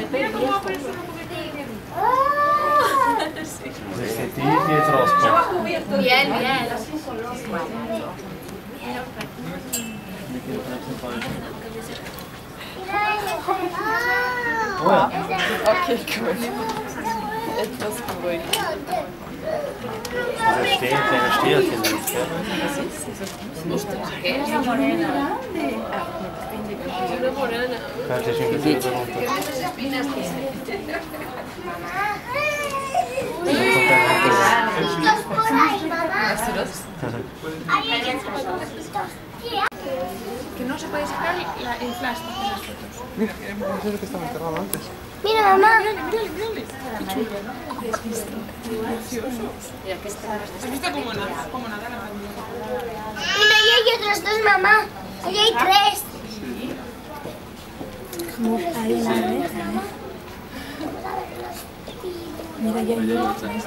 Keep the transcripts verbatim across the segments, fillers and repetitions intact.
papel viejo. Vestiti dietro sport. Bien, bien. Okay, gut. Etwas beruhigt. Diese Stehen, kleine Stierchen sind es, ¿Qué es la morena? Es una morana. Espérate, sin que se le pregunte. ¿Qué espinas tiene? Que no se puede sacar la, el flash para hacer las fotos. Mira, eso es lo que estaba enterrado antes. Mira, mamá. Mírale, mírale, mírale. Qué chulo. Precioso. ¿Has visto cómo nada? Cómo nada la Mira, ahí hay otros dos, mamá. Ahí hay tres. Hay una abeja, ¿eh? Mira, ya hay una abeja.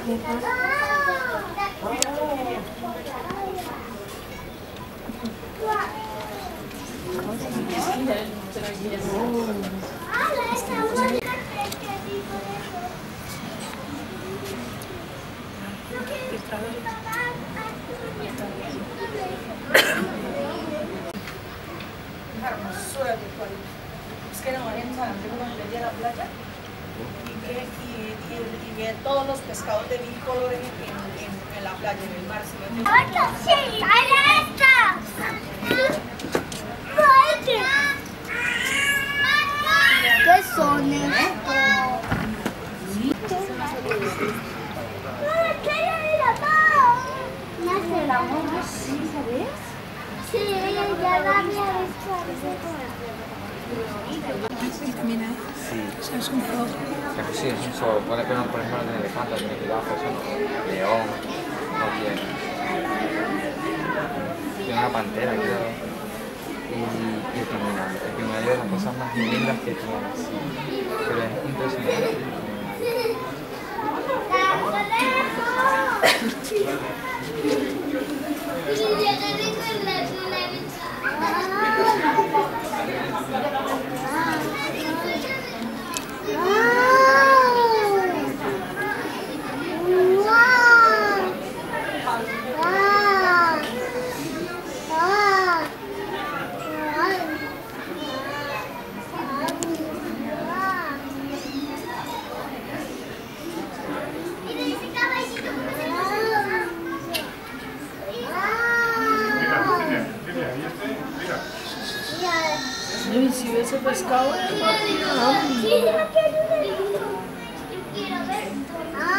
Hermosura de cual. Es que no vayan a ir a la playa y, que, y, y, y ver todos los pescados de mil colores en, en, en la playa, en el mar. Sí, ¡hay estas! ¿Qué son estos? ¡Quiero ir a todo! ¿Me hace el amor así, sabes? Sí, ya la había visto Mira, Sí. eso es un zoo. Claro que sí, es un zoo. Puede que no, por ejemplo, no tiene elefante, tiene jirafas, león, no tiene. Tiene una pantera, creo. Y, y el pingüino. El pingüino es de las cosas más lindas que tiene, sí. Pero es impresionante. Y si ves el pescado, Quiero ver.